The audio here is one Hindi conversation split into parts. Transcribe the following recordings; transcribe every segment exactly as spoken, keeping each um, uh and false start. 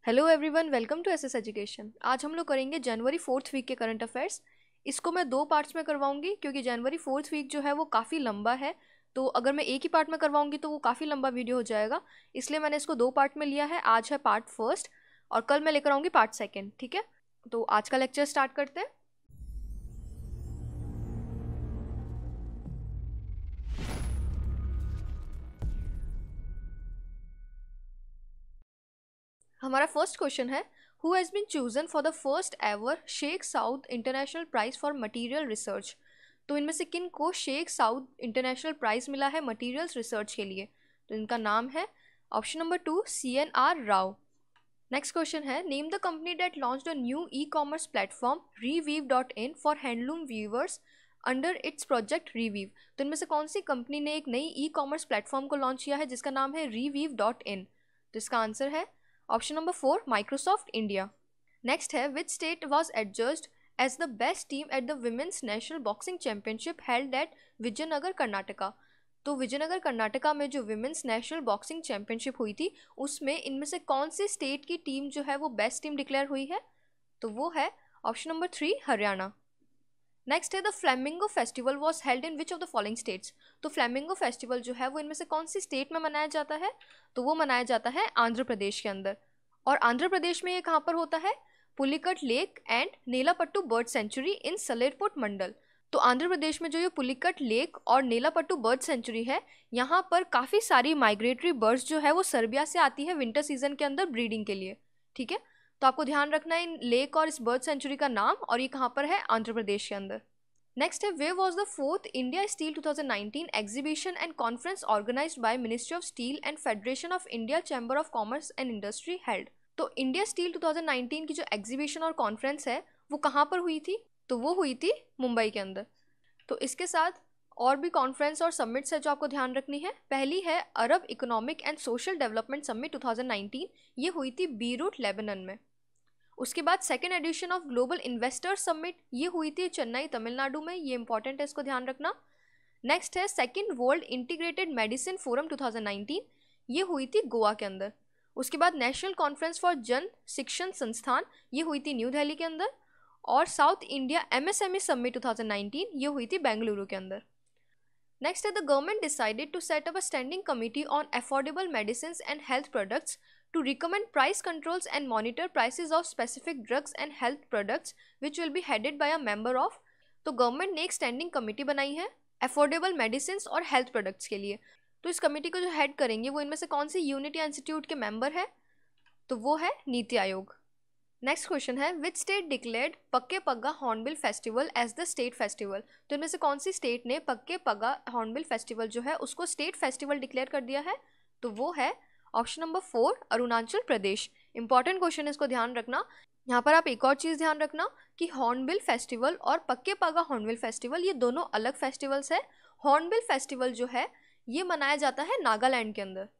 Hello everyone, welcome to SS education. आज हम लोग करेंगे जनवरी फोर्थ वीक के करंट अफेयर्स। इसको मैं दो पार्ट्स में करवाऊंगी क्योंकि जनवरी फोर्थ वीक जो है वो काफ़ी लंबा है। तो अगर मैं एक ही पार्ट में करवाऊंगी तो वो काफ़ी लंबा वीडियो हो जाएगा, इसलिए मैंने इसको दो पार्ट में लिया है। आज है पार्ट फर्स्ट और कल मैं लेकर आऊँगी पार्ट सेकेंड। ठीक है, तो आज का लेक्चर स्टार्ट करते हैं। हमारा फर्स्ट क्वेश्चन है, who has been chosen for the first ever Sheikh Saud international prize for material research. तो इनमें से किन को शेख साउद इंटरनेशनल प्राइज मिला है मटेरियल्स रिसर्च के लिए? तो इनका नाम है option number two C N R Rao. Next question है, name the company that launched a new e commerce platform ReWeave dot in for handloom weavers under its project ReWeave. तो इनमें से कौन सी कंपनी ने एक नई ई कॉमर्स प्लेटफॉर्म को लॉन्च किया है जिसका नाम है रीवीव डॉट इन? तो इसका आंसर है option number four Microsoft India. Next है, which state was adjudged as the best team at the women's national boxing championship held at Vijayanagar Karnataka. तो विजयनगर कर्नाटका में जो विमेंस नेशनल बॉक्सिंग चैंपियनशिप हुई थी उसमें इनमें से कौन सी स्टेट की टीम जो है वो बेस्ट टीम डिक्लेयर हुई है? तो वो है option number three Haryana. Next है, the flamingo festival was held in which of the following states. तो फ्लैमिंगो फेस्टिवल जो है वो इनमें से कौन सी स्टेट में मनाया जाता है? तो वो मनाया जाता है आंध्र प्रदेश के अंदर। और आंध्र प्रदेश में ये कहाँ पर होता है? Pulicat lake and Nelapattu bird sanctuary in Sullurpeta Mandal. तो आंध्र प्रदेश में जो ये पुलिकट लेक और नेलापट्टू बर्ड सेंचुरी है, यहाँ पर काफ़ी सारी माइग्रेटरी बर्ड्स जो है वो सर्बिया से आती है विंटर सीजन के अंदर ब्रीडिंग के लिए। ठीक है, तो आपको ध्यान रखना है इन लेक और इस बर्ड सेंचुरी का नाम, और ये कहाँ पर है? आंध्र प्रदेश के अंदर। नेक्स्ट है, where was the fourth India steel twenty nineteen exhibition and conference organised by ministry of steel and federation of India chamber of commerce and industry held. तो इंडिया स्टील ट्वेंटी नाइनटीन की जो एग्जीबिशन और कॉन्फ्रेंस है वो कहाँ पर हुई थी? तो वो हुई थी मुंबई के अंदर। तो इसके साथ और भी कॉन्फ्रेंस और समिट्स है जो आपको ध्यान रखनी है। पहली है Arab economic and social development summit twenty nineteen, ये हुई थी बीरूट लेबनान में। उसके बाद second edition of global investors summit, ये हुई थी चेन्नई तमिलनाडु में, ये इंपॉर्टेंट है, इसको ध्यान रखना। नेक्स्ट है second world integrated medicine forum twenty nineteen, ये हुई थी गोवा के अंदर। उसके बाद नेशनल कॉन्फ्रेंस फॉर जन शिक्षण संस्थान, ये हुई थी न्यू दिल्ली के अंदर। और south India MSME summit twenty nineteen, ये हुई थी बेंगलुरु के अंदर। नेक्स्ट है, the government decided to set up a standing committee on affordable medicine and health products to recommend price controls and monitor prices of specific drugs and health products which will be headed by a member of। तो गवर्नमेंट ने एक स्टैंडिंग कमेटी बनाई है अफोर्डेबल मेडिसिन और हेल्थ प्रोडक्ट्स के लिए। तो इस कमेटी को जो हेड करेंगे वो इनमें से कौन सी यूनिटी इंस्टीट्यूट के मेंबर है? तो वो है नीति आयोग। नेक्स्ट क्वेश्चन है, which state declared Pakke Paga hornbill festival as the state festival. तो इनमें से कौन सी स्टेट ने पक्के पग्गा हॉर्नबिल फेस्टिवल जो है उसको स्टेट फेस्टिवल डिक्लेयर कर दिया है? तो वो है option number four Arunachal Pradesh. Important question है, इसको ध्यान रखना। यहाँ पर आप एक और चीज़ ध्यान रखना कि हॉर्नबिल फेस्टिवल और पक्के पागा हॉर्नबिल फेस्टिवल ये दोनों अलग फेस्टिवल्स है। हॉर्नबिल फेस्टिवल जो है ये मनाया जाता है नागालैंड के अंदर,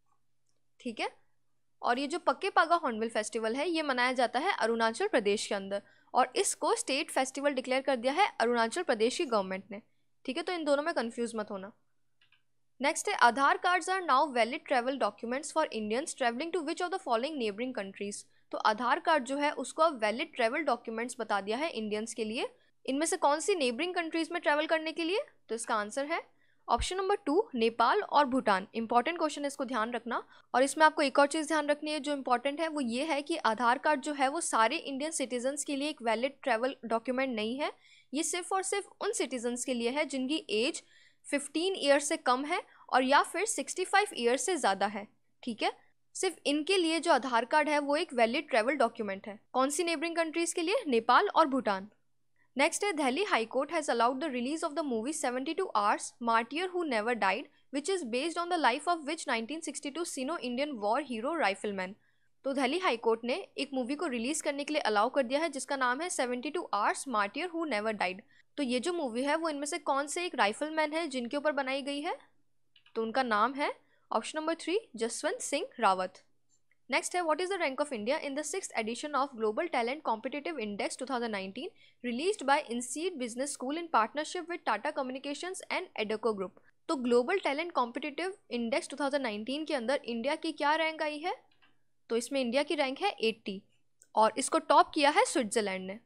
ठीक है, और ये जो पक्के पागा हॉर्नबिल फेस्टिवल है ये मनाया जाता है अरुणाचल प्रदेश के अंदर, और इसको स्टेट फेस्टिवल डिक्लेयर कर दिया है अरुणाचल प्रदेश की गवर्नमेंट ने। ठीक है, तो इन दोनों में कन्फ्यूज मत होना। नेक्स्ट है, Aadhaar cards are now valid travel documents for Indians travelling to which of the following neighbouring countries. तो आधार कार्ड जो है उसको अब वैलिड ट्रैवल डॉक्यूमेंट्स बता दिया है इंडियंस के लिए। इनमें से कौन सी नेबरिंग कंट्रीज में ट्रैवल करने के लिए? तो इसका आंसर है ऑप्शन नंबर टू नेपाल और भूटान। इंपॉर्टेंट क्वेश्चन है, इसको ध्यान रखना। और इसमें आपको एक और चीज़ ध्यान रखनी है जो इंपॉर्टेंट है, वो ये है कि आधार कार्ड जो है वो सारे इंडियन सिटीजन्स के लिए एक वैलिड ट्रैवल डॉक्यूमेंट नहीं है। ये सिर्फ और सिर्फ उन सिटीजन्स के लिए है जिनकी एज फिफ्टीन ईयर्स से कम है और या फिर सिक्सटी फाइव ईयर्स से ज़्यादा है। ठीक है, सिर्फ इनके लिए जो आधार कार्ड है वो एक वैलिड ट्रैवल डॉक्यूमेंट है। कौन सी नेबरिंग कंट्रीज के लिए? नेपाल और भूटान। नेक्स्ट है, Delhi high court has allowed the release of the movie seventy two hours martyr who never died which is based on the life of which nineteen sixty two Sino Indian war hero rifleman. तो दिल्ली हाई कोर्ट ने एक मूवी को रिलीज करने के लिए अलाउ कर दिया है जिसका नाम है seventy two hours martyr who never died. तो ये जो मूवी है वो इनमें से कौन से एक राइफलमैन है जिनके ऊपर बनाई गई है? तो उनका नाम है option number three Jaswant Singh Rawat. Next है, what is the rank of India in the sixth edition of global talent competitive index twenty nineteen released by INSEAD business school in partnership with Tata communications and Adecco group. तो global talent competitive index twenty nineteen के अंदर इंडिया की क्या रैंक आई है? तो इसमें इंडिया की रैंक है अस्सी और इसको टॉप किया है स्विट्जरलैंड ने।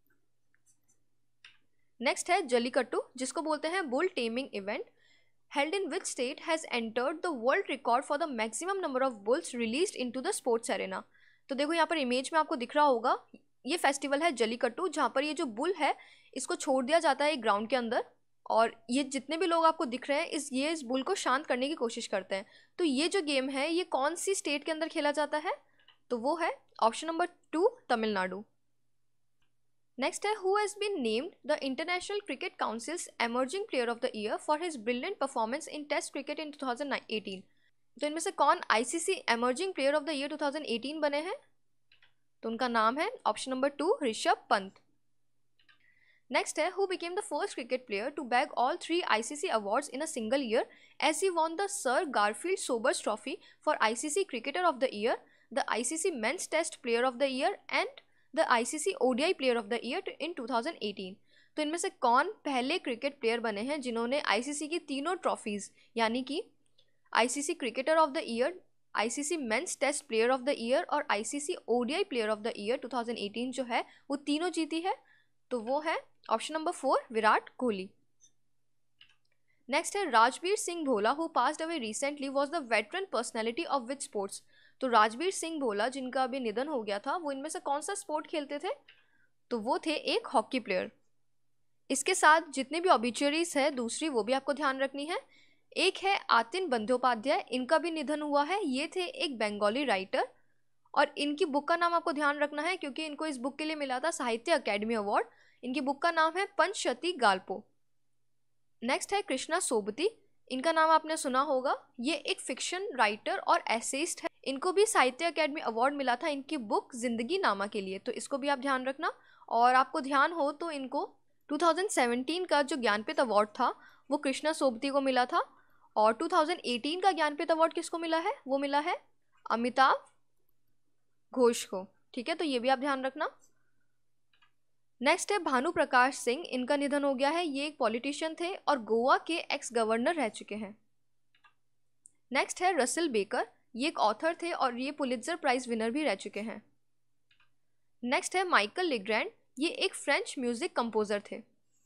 नेक्स्ट है जल्लीकट्टू, जिसको बोलते हैं bull taming event. Held in which state has entered the world record for the maximum number of bulls released into the sports arena. तो देखो यहाँ पर इमेज में आपको दिख रहा होगा, ये फेस्टिवल है जल्लीकट्टू, जहाँ पर ये जो बुल है इसको छोड़ दिया जाता है एक ग्राउंड के अंदर, और ये जितने भी लोग आपको दिख रहे हैं इस ये इस बुल को शांत करने की कोशिश करते हैं। तो ये जो गेम है ये कौन सी स्टेट के अंदर खेला जाता है, तो वो है option number two, Tamil Nadu. Next है who has been named the international cricket council's emerging player of the year for his brilliant performance in test cricket in two thousand eighteen. तो इनमें से कौन ICC emerging player of the year two thousand eighteen बने हैं, तो उनका नाम है option number two, Rishabh Pant. Next है who became the first cricket player to bag all three ICC awards in a single year as he won the Sir Garfield Sobers trophy for ICC cricketer of the year, the ICC men's test player of the year and the ICC ODI player of the year in two thousand eighteen. तो इनमें से कौन पहले क्रिकेट प्लेयर बने हैं जिन्होंने आईसीसी की तीनों ट्रॉफीज यानी कि ICC cricketer of the year, ICC men's test player of the year और ICC ODI player of the year two thousand eighteen जो है वो तीनों जीती है, तो वो है option number four, Virat Kohli. Next है Rajveer Singh Bhola who passed away recently was the veteran personality of which sports. तो राजवीर सिंह भोला जिनका अभी निधन हो गया था वो इनमें से कौन सा स्पोर्ट खेलते थे, तो वो थे एक हॉकी प्लेयर। इसके साथ जितने भी ऑबिचुअरीज है दूसरी वो भी आपको ध्यान रखनी है। एक है आतिन बंदोपाध्याय, इनका भी निधन हुआ है, ये थे एक बंगाली राइटर और इनकी बुक का नाम आपको ध्यान रखना है क्योंकि इनको इस बुक के लिए मिला था साहित्य अकेडमी अवार्ड। इनकी बुक का नाम है पंचशती गाल्पो। नेक्स्ट है कृष्णा सोबती, इनका नाम आपने सुना होगा, ये एक फिक्शन राइटर और एसेइस्ट है, इनको भी साहित्य अकेडमी अवार्ड मिला था इनकी बुक जिंदगी नामा के लिए, तो इसको भी आप ध्यान रखना। और आपको ध्यान हो तो इनको टू थाउजेंड सेवेंटीन का जो ज्ञानपीठ अवार्ड था वो कृष्णा सोबती को मिला था और टू थाउजेंड एटीन का ज्ञानपीठ अवार्ड किसको मिला है, वो मिला है अमिताभ घोष को। ठीक है, तो ये भी आप ध्यान रखना। नेक्स्ट है भानु प्रकाश सिंह, इनका निधन हो गया है, ये एक पॉलिटिशियन थे और गोवा के एक्स गवर्नर रह चुके हैं। नेक्स्ट है रसेल बेकर, ये एक ऑथर थे और ये पुलित्जर प्राइज विनर भी रह चुके हैं। नेक्स्ट है माइकल लिग्रैंड, ये एक फ्रेंच म्यूजिक कंपोजर थे।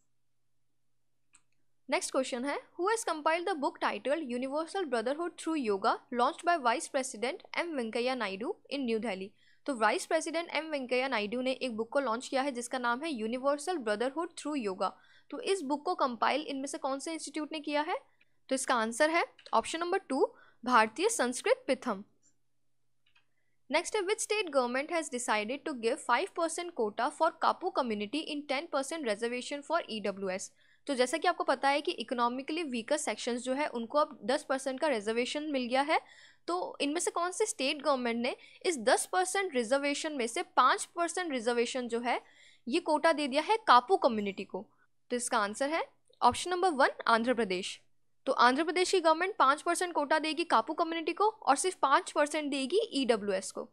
नेक्स्ट क्वेश्चन है who has compiled the book titled universal brotherhood through yoga launched by vice president M Venkaiah Naidu in New Delhi. तो vice president M Venkaiah Naidu ने एक बुक को लॉन्च किया है जिसका नाम है यूनिवर्सल ब्रदरहुड थ्रू योगा। तो इस बुक को कंपाइल इनमें से कौन से इंस्टीट्यूट ने किया है, तो इसका आंसर है ऑप्शन नंबर टू, भारतीय संस्कृत पिथम। नेक्स्ट है which state government has decided to give five percent quota for Kapu community in ten percent reservation for EWS. तो जैसा कि आपको पता है कि इकोनॉमिकली वीकर सेक्शंस जो है उनको अब टेन परसेंट का रिजर्वेशन मिल गया है, तो इनमें से कौन से स्टेट गवर्नमेंट ने इस टेन परसेंट रिजर्वेशन में से फाइव परसेंट रिजर्वेशन जो है ये कोटा दे दिया है कापू कम्युनिटी को, तो इसका आंसर है option number one, Andhra Pradesh. तो आंध्र प्रदेश की गवर्नमेंट पाँच परसेंट कोटा देगी कापू कम्युनिटी को और सिर्फ पाँच परसेंट देगी ईडब्ल्यूएस को।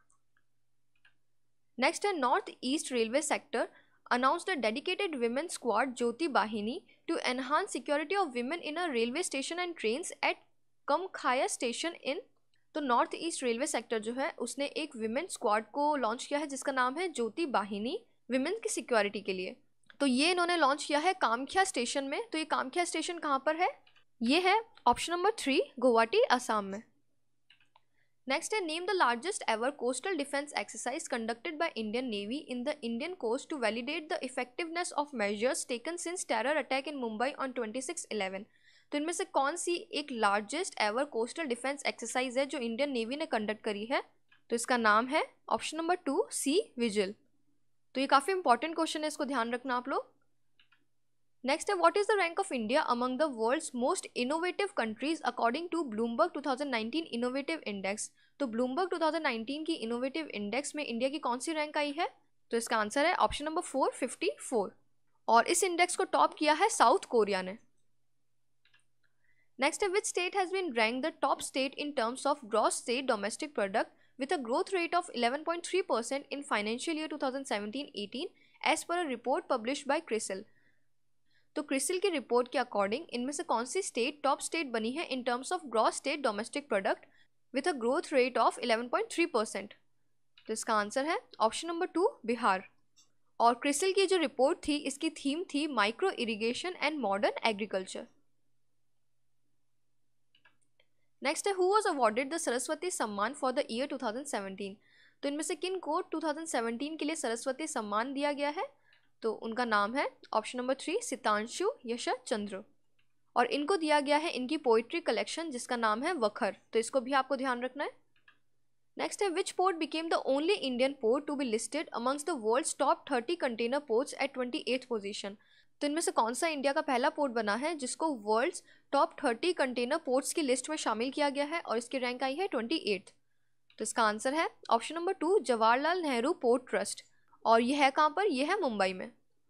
नेक्स्ट है north east railway sector announced a dedicated women squad Jyoti Bahini to enhance security of women in a railway station and trains at Kamkhaya station in। तो नॉर्थ ईस्ट रेलवे सेक्टर जो है उसने एक विमेन स्क्वाड को लॉन्च किया है जिसका नाम है ज्योति बाहिनी, विमेन की सिक्योरिटी के लिए। तो ये इन्होंने लॉन्च किया है कामख्या स्टेशन में। तो ये कामख्या स्टेशन कहाँ पर है, ये है option number three, Guwahati Assam में। नेक्स्ट है name the largest ever coastal defence exercise conducted by Indian navy in the Indian coast to validate the effectiveness of measures taken since terror attack in Mumbai on twenty six eleven. तो इनमें से कौन सी एक largest ever coastal defence exercise है जो इंडियन नेवी ने कंडक्ट करी है, तो इसका नाम है option number two, Sea Vigil. तो ये काफ़ी इंपॉर्टेंट क्वेश्चन है, इसको ध्यान रखना आप लोग। नेक्स्ट है what is the rank of India among the world's most innovative countries according to Bloomberg two thousand nineteen innovative index. तो ब्लूमबर्ग टू थाउजेंड नाइनटीन की इनोवेटिव इंडेक्स में इंडिया की कौन सी रैंक आई है, तो इसका आंसर है option number four, fifty four. और इस इंडेक्स को टॉप किया है साउथ कोरिया ने। नेक्स्ट है which state has been rank the top state in terms of gross state domestic product with a growth rate of eleven point three percent in financial year twenty seventeen eighteen as per a report published by CRISIL. तो क्रिसिल की रिपोर्ट के अकॉर्डिंग इनमें से कौन सी स्टेट टॉप स्टेट बनी है in terms of gross state domestic product, with a growth rate of eleven point three percent. तो इसका आंसर है ऑप्शन नंबर टू बिहार। और क्रिसिल की जो रिपोर्ट थी इसकी थीम थी micro irrigation and modern agriculture. Next है who was awarded the Saraswati Samman for the year two thousand seventeen. तो इनमें से किन को टू थाउजेंड सेवेंटीन के लिए सरस्वती सम्मान दिया गया है? तो उनका नाम है option number three Sitanshu Yashas Chandra. और इनको दिया गया है इनकी पोइट्री कलेक्शन जिसका नाम है वखर। तो इसको भी आपको ध्यान रखना है। नेक्स्ट है which port became the only Indian port to be listed amongst the world's top thirty container ports at twenty eighth position. तो इनमें से कौन सा इंडिया का पहला पोर्ट बना है जिसको world's top thirty container ports की लिस्ट में शामिल किया गया है और इसकी रैंक आई है ट्वेंटी एट। तो इसका आंसर है option number two Jawaharlal Nehru port trust. और यह है कहाँ पर? यह है मुंबई में।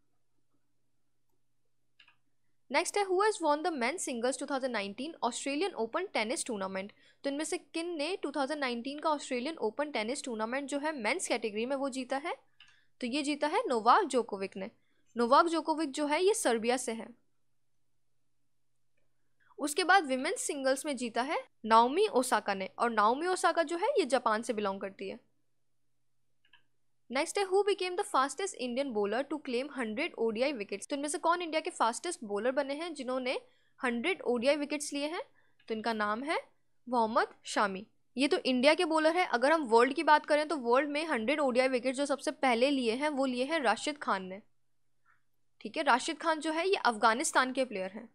नेक्स्ट है who has won the men singles two thousand nineteen Australian Open tennis tournament. तो इनमें से किन ने टू थाउजेंड नाइनटीन का ऑस्ट्रेलियन ओपन टेनिस टूर्नामेंट जो है मेंस कैटेगरी में वो जीता है? तो ये जीता है नोवाक जोकोविक ने। नोवाक जोकोविक जो है ये सर्बिया से है। उसके बाद विमेन्स सिंगल्स में जीता है नाओमी ओसाका ने। और नाओमी ओसाका जो है ये जापान से बिलोंग करती है। नेक्स्ट है who became the fastest Indian bowler to claim hundred ODI wickets. तो इनमें से कौन इंडिया के फास्टेस्ट बॉलर बने हैं जिन्होंने हंड्रेड ओडीआई विकेट्स लिए हैं? तो इनका नाम है मोहम्मद शामी। ये तो इंडिया के बॉलर है। अगर हम वर्ल्ड की बात करें तो वर्ल्ड में हंड्रेड ओडीआई विकेट जो सबसे पहले लिए हैं वो लिए हैं राशिद खान ने। ठीक है, राशिद खान जो है ये अफगानिस्तान के प्लेयर हैं।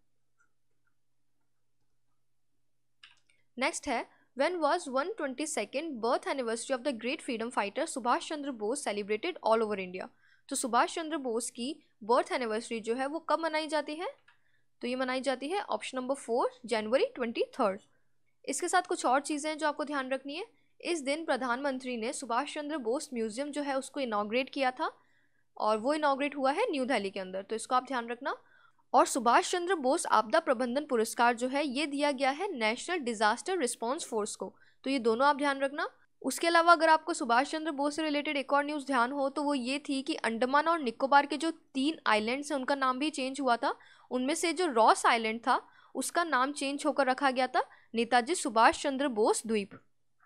नेक्स्ट है When was one hundred twenty-second birth anniversary of the great freedom fighter Subhash Chandra Bose celebrated all over India। तो सुभाष चंद्र बोस की बर्थ एनिवर्सरी जो है वो कब मनाई जाती है? तो ये मनाई जाती है ऑप्शन नंबर फोर जनवरी ट्वेंटी थर्ड। इसके साथ कुछ और चीज़ें हैं जो आपको ध्यान रखनी है। इस दिन प्रधानमंत्री ने सुभाष चंद्र बोस म्यूजियम जो है उसको इनॉग्रेट किया था और वो इनॉग्रेट हुआ है न्यू दिल्ली के अंदर। तो इसको आप ध्यान रखना। और सुभाष चंद्र बोस आपदा प्रबंधन पुरस्कार जो है ये दिया गया है नेशनल डिजास्टर रिस्पांस फोर्स को। तो ये दोनों आप ध्यान रखना। उसके अलावा अगर आपको सुभाष चंद्र बोस से रिलेटेड एक और न्यूज़ ध्यान हो तो वो ये थी कि अंडमान और निकोबार के जो तीन आइलैंड्स हैं उनका नाम भी चेंज हुआ था। उनमें से जो रॉस आइलैंड था उसका नाम चेंज होकर रखा गया था नेताजी सुभाष चंद्र बोस द्वीप।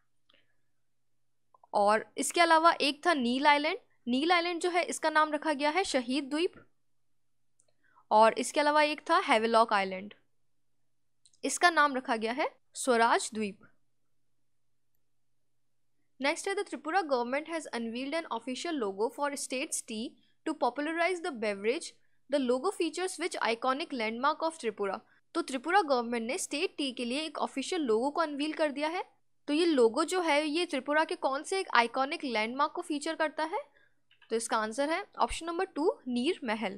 और इसके अलावा एक था नील आइलैंड। नील आइलैंड जो है इसका नाम रखा गया है शहीद द्वीप। और इसके अलावा एक था हैवेलॉक आइलैंड, इसका नाम रखा गया है स्वराज द्वीप। नेक्स्ट है the Tripura government has unveiled an official logo for state's tea to popularise the beverage. The logo features which iconic landmark of Tripura. तो त्रिपुरा गवर्नमेंट ने स्टेट टी के लिए एक ऑफिशियल लोगो को अनवील कर दिया है। तो ये लोगो जो है ये त्रिपुरा के कौन से एक आइकॉनिक लैंडमार्क को फीचर करता है? तो इसका आंसर है ऑप्शन नंबर टू नीर महल।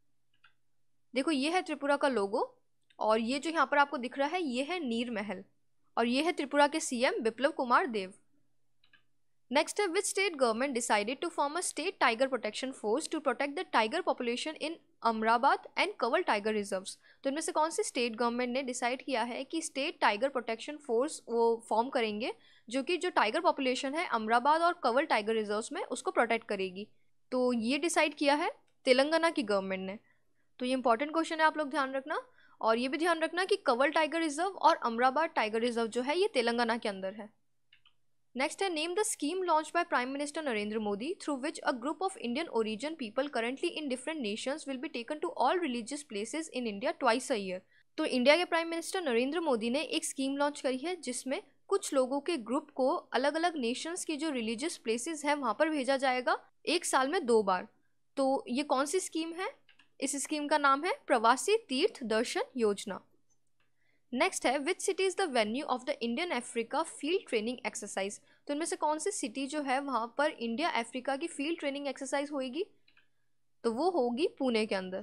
देखो ये है त्रिपुरा का लोगो और ये जो यहाँ पर आपको दिख रहा है ये है नीर महल और ये है त्रिपुरा के सीएम बिप्लब कुमार देव। नेक्स्ट है which state government decided to form a state tiger protection force to protect the tiger population in Amrabad and Kawal tiger reserves. तो इनमें से कौन सी स्टेट गवर्नमेंट ने डिसाइड किया है कि स्टेट टाइगर प्रोटेक्शन फोर्स वो फॉर्म करेंगे जो कि जो टाइगर पॉपुलेशन है अमराबाद और कवल टाइगर रिजर्व्स में उसको प्रोटेक्ट करेगी? तो ये डिसाइड किया है तेलंगाना की गवर्नमेंट ने। तो ये इंपॉर्टेंट क्वेश्चन है, आप लोग ध्यान रखना। और ये भी ध्यान रखना कि कवल टाइगर रिजर्व और अमराबाद टाइगर रिजर्व जो है ये तेलंगाना के अंदर है। नेक्स्ट है name the scheme launch by prime minister Narendra Modi through which a group of Indian origin people currently in different nations will be taken to all religious places in India twice a year. तो इंडिया के प्राइम मिनिस्टर नरेंद्र मोदी ने एक स्कीम लॉन्च करी है जिसमें कुछ लोगों के ग्रुप को अलग अलग नेशंस की जो रिलीजियस प्लेसेस है वहाँ पर भेजा जाएगा एक साल में दो बार। तो ये कौन सी स्कीम है? इस स्कीम का नाम है प्रवासी तीर्थ दर्शन योजना। नेक्स्ट है which city is the venue of the Indian Africa field training exercise. तो इनमें से कौन सी सिटी जो है वहाँ पर इंडिया अफ्रीका की फील्ड ट्रेनिंग एक्सरसाइज होगी? तो वो होगी पुणे के अंदर।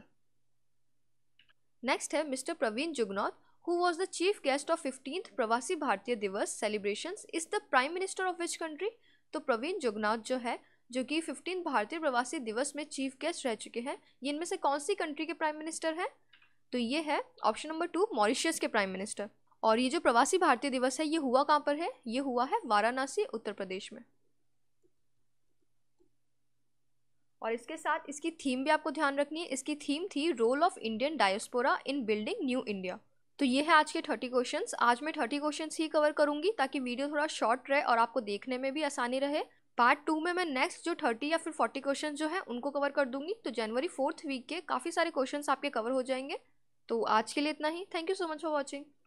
नेक्स्ट है mister Pravind Jugnauth who was the chief guest of fifteenth Pravasi Bharatiya Divas celebrations is the prime minister of which country. तो प्रवीण जुगनौथ जो है जो कि फिफ्टीन भारतीय प्रवासी दिवस में चीफ गेस्ट रह चुके हैं, ये इनमें से कौन सी कंट्री के प्राइम मिनिस्टर हैं? तो ये है ऑप्शन नंबर टू मॉरिशस के प्राइम मिनिस्टर। और ये जो प्रवासी भारतीय दिवस है ये हुआ कहाँ पर है? ये हुआ है वाराणसी उत्तर प्रदेश में। और इसके साथ इसकी थीम भी आपको ध्यान रखनी है। इसकी थीम थी role of Indian diaspora in building New India. तो ये है आज के थर्टी क्वेश्चंस। आज मैं थर्टी क्वेश्चंस ही कवर करूंगी ताकि वीडियो थोड़ा शॉर्ट रहे और आपको देखने में भी आसानी रहे। पार्ट टू में मैं नेक्स्ट जो थर्टी या फिर फोर्टी क्वेश्चन जो है उनको कवर कर दूंगी। तो जनवरी फोर्थ वीक के काफ़ी सारे क्वेश्चंस आपके कवर हो जाएंगे। तो आज के लिए इतना ही। Thank you so much for watching.